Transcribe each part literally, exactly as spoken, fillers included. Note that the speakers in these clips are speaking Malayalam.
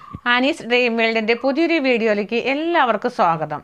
ആനീസ് ഡ്രീം വേൾഡിൻ്റെ പുതിയൊരു വീഡിയോയിലേക്ക് എല്ലാവർക്കും സ്വാഗതം.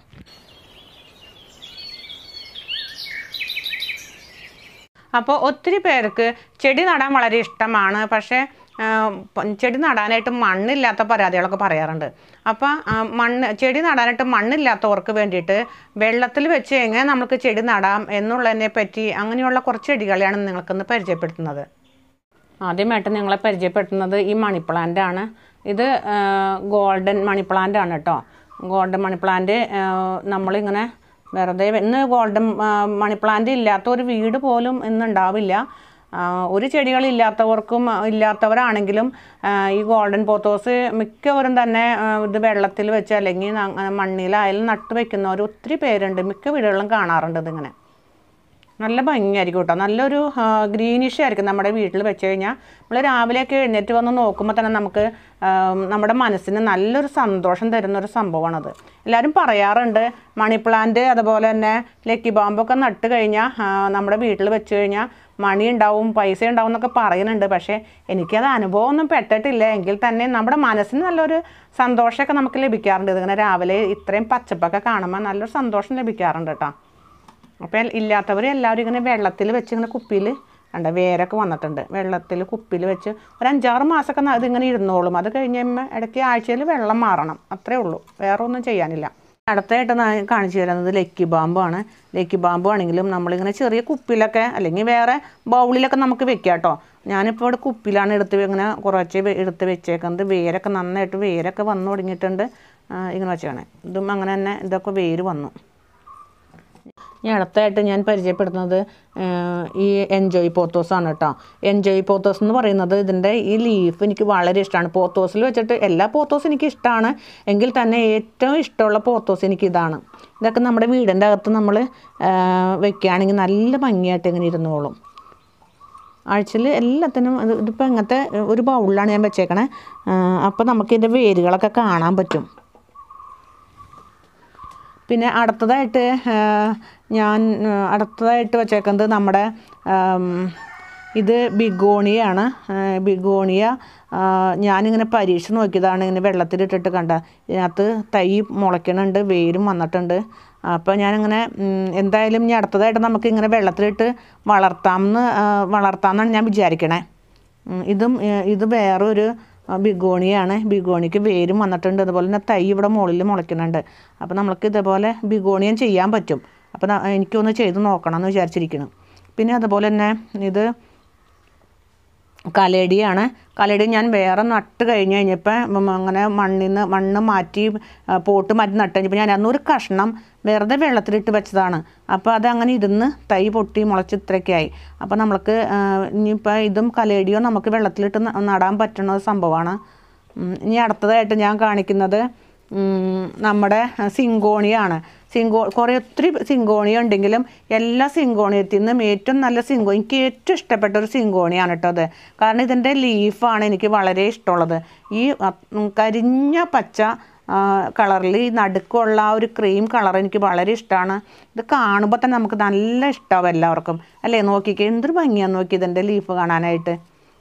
അപ്പോൾ ഒത്തിരി പേർക്ക് ചെടി നടാൻ വളരെ ഇഷ്ടമാണ്. പക്ഷേ ചെടി നടാനായിട്ട് മണ്ണില്ലാത്ത പരാതികളൊക്കെ പറയാറുണ്ട്. അപ്പോൾ മണ്ണ് ചെടി നടാനായിട്ട് മണ്ണില്ലാത്തവർക്ക് വേണ്ടിയിട്ട് വെള്ളത്തിൽ വെച്ച് എങ്ങനെ നമുക്ക് ചെടി നടാം എന്നുള്ളതിനെ പറ്റി അങ്ങനെയുള്ള കുറച്ച് ചെടികളെയാണ് നിങ്ങൾക്കൊന്ന് പരിചയപ്പെടുത്തുന്നത്. ആദ്യമായിട്ട് നിങ്ങളെ പരിചയപ്പെടുത്തുന്നത് ഈ മണി പ്ലാന്റ് ആണ്. ഇത് ഗോൾഡൻ മണി പ്ലാന്റ് ആണ് കേട്ടോ. ഗോൾഡൻ മണി പ്ലാന്റ് നമ്മളിങ്ങനെ വെറുതെ ഇന്ന് ഗോൾഡൻ മണി പ്ലാന്റ് ഇല്ലാത്ത ഒരു വീട് പോലും ഇന്ന് ഉണ്ടാവില്ല. ഒരു ചെടികളില്ലാത്തവർക്കും ഇല്ലാത്തവരാണെങ്കിലും ഈ ഗോൾഡൻ പോത്തോസ് മിക്കവരും തന്നെ ഇത് വെള്ളത്തിൽ വെച്ച് അല്ലെങ്കിൽ മണ്ണിലായാലും നട്ട് വയ്ക്കുന്നവർ ഒത്തിരി പേരുണ്ട്. മിക്ക വീടുകളിലും കാണാറുണ്ട്. ഇതിങ്ങനെ നല്ല ഭംഗിയായിരിക്കും കേട്ടോ. നല്ലൊരു ഗ്രീനിഷ് ആയിരിക്കും നമ്മുടെ വീട്ടിൽ വെച്ച് കഴിഞ്ഞാൽ. നമ്മൾ രാവിലെയൊക്കെ എഴുന്നേറ്റ് വന്ന് നോക്കുമ്പോൾ തന്നെ നമുക്ക് നമ്മുടെ മനസ്സിന് നല്ലൊരു സന്തോഷം തരുന്നൊരു സംഭവമാണത്. എല്ലാവരും പറയാറുണ്ട് മണി പ്ലാന്റ് അതുപോലെ തന്നെ ലക്കി ബാമ്പൊക്കെ നട്ട് കഴിഞ്ഞാൽ നമ്മുടെ വീട്ടിൽ വെച്ച് കഴിഞ്ഞാൽ മണി ഉണ്ടാവും, പൈസ ഉണ്ടാവും എന്നൊക്കെ പറയുന്നുണ്ട്. പക്ഷേ എനിക്കത് അനുഭവമൊന്നും പെട്ടിട്ടില്ല. എങ്കിൽ തന്നെ നമ്മുടെ മനസ്സിന് നല്ലൊരു സന്തോഷമൊക്കെ നമുക്ക് ലഭിക്കാറുണ്ട്. ഇതിങ്ങനെ രാവിലെ ഇത്രയും പച്ചപ്പൊക്കെ കാണുമ്പോൾ നല്ലൊരു സന്തോഷം ലഭിക്കാറുണ്ട് കേട്ടോ. അപ്പോൾ ഇല്ലാത്തവർ എല്ലാവരും ഇങ്ങനെ വെള്ളത്തിൽ വെച്ച് ഇങ്ങനെ കുപ്പിയിൽ കണ്ട വേരൊക്കെ വന്നിട്ടുണ്ട്. വെള്ളത്തിൽ കുപ്പിയിൽ വെച്ച് ഒരു അഞ്ചാറ് മാസമൊക്കെ അതിങ്ങനെ ഇരുന്നോളും. അത് കഴിഞ്ഞ് കഴിയുമ്പോൾ ഇടയ്ക്ക് ആഴ്ചയിൽ വെള്ളം മാറണം, അത്രേ ഉള്ളൂ. വേറെ ഒന്നും ചെയ്യാനില്ല. അടുത്തായിട്ട് ഞാൻ കാണിച്ചു തരുന്നത് ലക്കി ബാമ്പാണ്. ലക്കി ബാമ്പ് ആണെങ്കിലും നമ്മളിങ്ങനെ ചെറിയ കുപ്പിയിലൊക്കെ അല്ലെങ്കിൽ വേറെ ബൗളിലൊക്കെ നമുക്ക് വെക്കാം കേട്ടോ. ഞാനിപ്പോൾ ഇവിടെ കുപ്പിയിലാണ് എടുത്ത് ഇങ്ങനെ കുറച്ച് എടുത്ത് വെച്ചേക്കുന്നത്. വേരൊക്കെ നന്നായിട്ട് വേരൊക്കെ വന്നു തുടങ്ങിയിട്ടുണ്ട്. ഇങ്ങനെ വെച്ചാണ് ഇതും അങ്ങനെ തന്നെ ഇതൊക്കെ വേര് വന്നു. ഇനി അടുത്തായിട്ട് ഞാൻ പരിചയപ്പെടുത്തുന്നത് ഈ എൻജോയ് പോത്തോസാണ് കേട്ടോ. എൻജോയ് പോത്തോസ് എന്ന് പറയുന്നത് ഇതിൻ്റെ ഈ ലീഫ് എനിക്ക് വളരെ ഇഷ്ടമാണ്. പോത്തോസിൽ വെച്ചിട്ട് എല്ലാ പോത്തോസും എനിക്ക് ഇഷ്ടമാണ്. എങ്കിൽ തന്നെ ഏറ്റവും ഇഷ്ടമുള്ള പോത്തോസ് എനിക്ക് ഇതാണ്. ഇതൊക്കെ നമ്മുടെ വീടിൻ്റെ അകത്ത് നമ്മൾ വെക്കുകയാണെങ്കിൽ നല്ല ഭംഗിയായിട്ട് ഇങ്ങനെ ഇരുന്നോളും. ആഴ്ചയിൽ എല്ലാത്തിനും ഇതിപ്പോൾ ഇങ്ങനത്തെ ഒരു ബൗളിലാണ് ഞാൻ വെച്ചേക്കണേ. അപ്പോൾ നമുക്കിതിൻ്റെ വേരുകളൊക്കെ കാണാൻ പറ്റും. പിന്നെ അടുത്തതായിട്ട് ഞാൻ അടുത്തതായിട്ട് വെച്ചേക്കുന്നത് നമ്മുടെ ഇത് ബിഗോണിയാണ്. ബിഗോണിയ ഞാനിങ്ങനെ പരീക്ഷിച്ച് നോക്കിയതാണ്. ഇങ്ങനെ വെള്ളത്തിലിട്ടിട്ട് കണ്ട ഇതിനകത്ത് തൈ മുളയ്ക്കണുണ്ട്, വേരും വന്നിട്ടുണ്ട്. അപ്പോൾ ഞാനിങ്ങനെ എന്തായാലും ഇനി അടുത്തതായിട്ട് നമുക്ക് ഇങ്ങനെ വെള്ളത്തിലിട്ട് വളർത്താമെന്ന് വളർത്താമെന്നാണ് ഞാൻ വിചാരിക്കണേ. ഇതും ഇത് വേറൊരു ബിഗോണിയാണ്. ബിഗോണിക്ക് വേരും വന്നിട്ടുണ്ട്. അതുപോലെ തന്നെ തൈ ഇവിടെ മുകളിൽ മുളയ്ക്കുന്നുണ്ട്. അപ്പോൾ നമുക്ക് ഇതേപോലെ ബിഗോണിയം ചെയ്യാൻ പറ്റും. അപ്പോൾ എനിക്കൊന്ന് ചെയ്ത് നോക്കണം എന്ന് വിചാരിച്ചിരിക്കുന്നു. പിന്നെ അതുപോലെ തന്നെ ഇത് കലേഡിയാണ്. കലേഡി ഞാൻ വേറെ നട്ട് കഴിഞ്ഞ് കഴിഞ്ഞപ്പോൾ അങ്ങനെ മണ്ണിൽ നിന്ന് മണ്ണ് മാറ്റി പോട്ട് മാറ്റി നട്ട് കഴിഞ്ഞപ്പോൾ ഞാൻ അന്നൊരു കഷ്ണം വെറുതെ വെള്ളത്തിലിട്ട് വെച്ചതാണ്. അപ്പോൾ അതങ്ങനെ ഇരുന്ന് തൈ പൊട്ടി മുളച്ച് ഇത്രയൊക്കെയായി. അപ്പോൾ നമ്മൾക്ക് ഇനിയിപ്പോൾ ഇതും കലേഡിയോ നമുക്ക് വെള്ളത്തിലിട്ട് നടാൻ പറ്റുന്ന ഒരു സംഭവമാണ്. ഇനി അടുത്തതായിട്ട് ഞാൻ കാണിക്കുന്നത് നമ്മുടെ സിങ്കോണിയാണ്. സിങ്കോ കുറേ ഒത്തിരി സിങ്കോണിയ ഉണ്ടെങ്കിലും എല്ലാ സിങ്കോണിയത്തിൽ നിന്നും ഏറ്റവും നല്ല സിങ്കോ എനിക്ക് ഏറ്റവും ഇഷ്ടപ്പെട്ട ഒരു സിങ്കോണിയാണ് കേട്ടോ അത്. കാരണം ഇതിൻ്റെ ലീഫാണ് എനിക്ക് വളരെ ഇഷ്ടമുള്ളത്. ഈ കരിഞ്ഞ പച്ച കളറിൽ ഈ നടുക്കുള്ള ആ ഒരു ക്രീം കളർ എനിക്ക് വളരെ ഇഷ്ടമാണ്. ഇത് കാണുമ്പോൾ തന്നെ നമുക്ക് നല്ല ഇഷ്ടമാവും എല്ലാവർക്കും അല്ലേ. നോക്കിക്കേ എന്തൊരു ഭംഗിയാന്ന് നോക്കി ഇതിൻ്റെ ലീഫ് കാണാനായിട്ട്.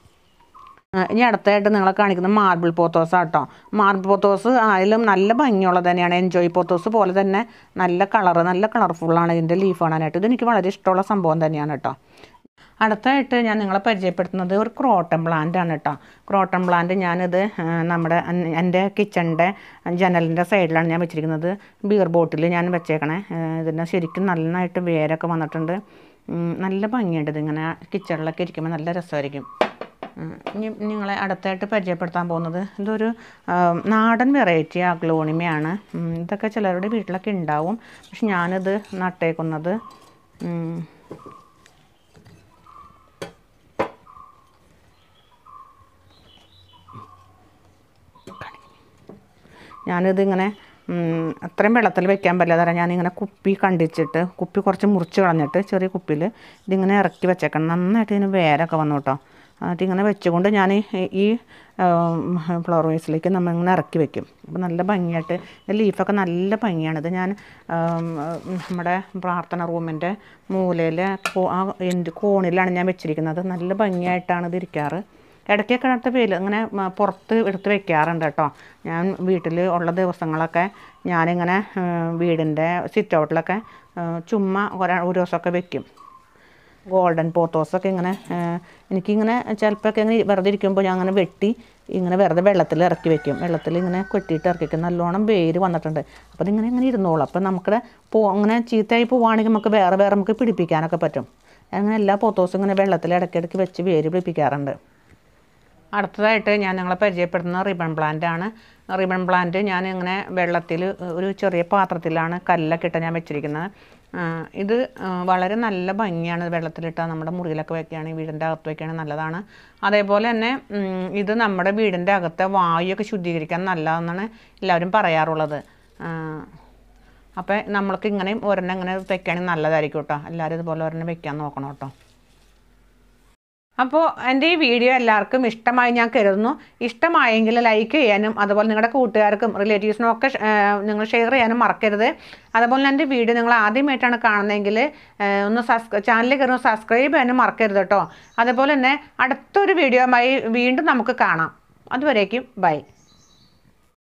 ഇനി അടുത്തായിട്ട് നിങ്ങളെ കാണിക്കുന്നത് മാർബിൾ പോത്തോസ് ആട്ടോ. മാർബിൾ പോത്തോസ് ആയാലും നല്ല ഭംഗിയുള്ളത് തന്നെയാണ്. എൻജോയ് പോത്തോസ് പോലെ തന്നെ നല്ല കളറ് നല്ല കളർഫുള്ളാണ് ഇതിൻ്റെ ലീഫ് കാണാനായിട്ട്. ഇതെനിക്ക് വളരെ ഇഷ്ടമുള്ള സംഭവം തന്നെയാണ് കേട്ടോ. അടുത്തായിട്ട് ഞാൻ നിങ്ങളെ പരിചയപ്പെടുത്തുന്നത് ഒരു ക്രോട്ടൺ പ്ലാന്റ് ആണ് കേട്ടോ. ക്രോട്ടൺ പ്ലാന്റ് ഞാനിത് നമ്മുടെ എൻ്റെ കിച്ചണിൻ്റെ ജനലിൻ്റെ സൈഡിലാണ് ഞാൻ വെച്ചിരിക്കുന്നത്. ബിയർ ബോട്ടിൽ ഞാൻ വെച്ചേക്കണേ. ഇതിന് ശരിക്കും നന്നായിട്ട് വേരൊക്കെ വന്നിട്ടുണ്ട്. നല്ല ഭംഗിയുണ്ട്. ഇതിങ്ങനെ കിച്ചണിലൊക്കെ ഇരിക്കുമ്പോൾ നല്ല രസമായിരിക്കും. ഇനി നിങ്ങളെ അടുത്തായിട്ട് പരിചയപ്പെടുത്താൻ പോകുന്നത് ഇതൊരു നാടൻ വെറൈറ്റി അഗ്ലോണിമയാണ്. ഇതൊക്കെ ചിലരുടെ വീട്ടിലൊക്കെ ഉണ്ടാവും. പക്ഷെ ഞാനിത് നട്ടേക്കുന്നത് ഞാനിതിങ്ങനെ അത്രയും വെള്ളത്തിൽ വെക്കാൻ പറ്റില്ല. തരാം ഞാനിങ്ങനെ കുപ്പി കണ്ടിച്ചിട്ട് കുപ്പി കുറച്ച് മുറിച്ച് കളഞ്ഞിട്ട് ചെറിയ കുപ്പിയിൽ ഇതിങ്ങനെ ഇറക്കി വെച്ചേക്കണം. നന്നായിട്ട് ഇതിന് വേരൊക്കെ വന്നു കേട്ടോ. അതിങ്ങനെ വെച്ചുകൊണ്ട് ഞാൻ ഈ ഫ്ലവർ വേസിലേക്ക് നമ്മളിങ്ങനെ ഇറക്കി വെക്കും. അപ്പോൾ നല്ല ഭംഗിയായിട്ട് ലീഫൊക്കെ നല്ല ഭംഗിയാണിത്. ഞാൻ നമ്മുടെ പ്രാർത്ഥന റൂമിൻ്റെ മൂലയിൽ ആ എൻ്റെ കോണിലാണ് ഞാൻ വെച്ചിരിക്കുന്നത്. നല്ല ഭംഗിയായിട്ടാണ് ഇത് ഇരിക്കാറ്. ഇടയ്ക്കൊക്കെ അടുത്ത വെയിൽ ഇങ്ങനെ പുറത്ത് എടുത്ത് വെക്കാറുണ്ട് കേട്ടോ. ഞാൻ വീട്ടിൽ ഉള്ള ദിവസങ്ങളൊക്കെ ഞാനിങ്ങനെ വീടിൻ്റെ സിറ്റ് ഔട്ടിലൊക്കെ ചുമ്മാ ഒരു ഒരു ദിവസമൊക്കെ വെക്കും. ഗോൾഡൻ പോത്തോസൊക്കെ ഇങ്ങനെ എനിക്കിങ്ങനെ ചിലപ്പോഴൊക്കെ ഇങ്ങനെ വെറുതെ ഇരിക്കുമ്പോൾ ഞാൻ അങ്ങനെ വെട്ടി ഇങ്ങനെ വെറുതെ വെള്ളത്തിൽ ഇറക്കി വെക്കും. വെള്ളത്തിൽ ഇങ്ങനെ കൊട്ടിയിട്ട് ഇറക്കി വെക്കും. നല്ലോണം വേര് വന്നിട്ടുണ്ട്. അപ്പോൾ അതിങ്ങനെ ഇങ്ങനെ ഇരുന്നോളും. അപ്പോൾ നമുക്കിടെ പോ അങ്ങനെ ചീത്തയായി പോവുകയാണെങ്കിൽ നമുക്ക് വേറെ വേറെ നമുക്ക് പിടിപ്പിക്കാനൊക്കെ പറ്റും. അങ്ങനെ എല്ലാ പോത്തോസും ഇങ്ങനെ വെള്ളത്തിൽ ഇടയ്ക്കിടയ്ക്ക് വെച്ച് വേര് പിടിപ്പിക്കാറുണ്ട്. അടുത്തതായിട്ട് ഞാൻ നിങ്ങളെ പരിചയപ്പെടുത്തുന്ന റിബൺ പ്ലാന്റ് ആണ്. റിബൺ പ്ലാന്റ് ഞാൻ ഇങ്ങനെ വെള്ളത്തിൽ ഒരു ചെറിയ പാത്രത്തിലാണ് കല്ലൊക്കെ ഇട്ട് ഞാൻ വെച്ചിരിക്കുന്നത്. ഇത് വളരെ നല്ല ഭംഗിയാണ്. വെള്ളത്തിലിട്ടാൽ നമ്മുടെ മുറിയിലൊക്കെ വയ്ക്കുകയാണെങ്കിൽ വീടിൻ്റെ അകത്ത് വയ്ക്കുകയാണെങ്കിൽ നല്ലതാണ്. അതേപോലെ തന്നെ ഇത് നമ്മുടെ വീടിൻ്റെ അകത്തെ വായുവൊക്കെ ശുദ്ധീകരിക്കാൻ നല്ലതെന്നാണ് എല്ലാവരും പറയാറുള്ളത്. അപ്പോൾ നമ്മൾക്ക് ഇങ്ങനെയും ഒരെണ്ണം ഇങ്ങനെ വയ്ക്കുകയാണെങ്കിൽ നല്ലതായിരിക്കും കേട്ടോ. എല്ലാവരും ഇതുപോലെ ഒരെണ്ണം വെക്കാൻ നോക്കണം കേട്ടോ. അപ്പോൾ എൻ്റെ ഈ വീഡിയോ എല്ലാവർക്കും ഇഷ്ടമായി ഞാൻ കരുതുന്നു. ഇഷ്ടമായെങ്കിൽ ലൈക്ക് ചെയ്യാനും അതുപോലെ നിങ്ങളുടെ കൂട്ടുകാർക്കും റിലേറ്റീവ്സിനും ഒക്കെ നിങ്ങൾ ഷെയർ ചെയ്യാനും മറക്കരുത്. അതുപോലെ എൻ്റെ വീഡിയോ നിങ്ങൾ ആദ്യമായിട്ടാണ് കാണുന്നതെങ്കിൽ ഒന്ന് സബ്സ്ക്രൈബ് ചാനലിൽ കയറി സബ്സ്ക്രൈബ് ചെയ്യാനും മറക്കരുത് കേട്ടോ. അതുപോലെ തന്നെ അടുത്തൊരു വീഡിയോയുമായി വീണ്ടും നമുക്ക് കാണാം. അതുവരേക്കും ബൈ.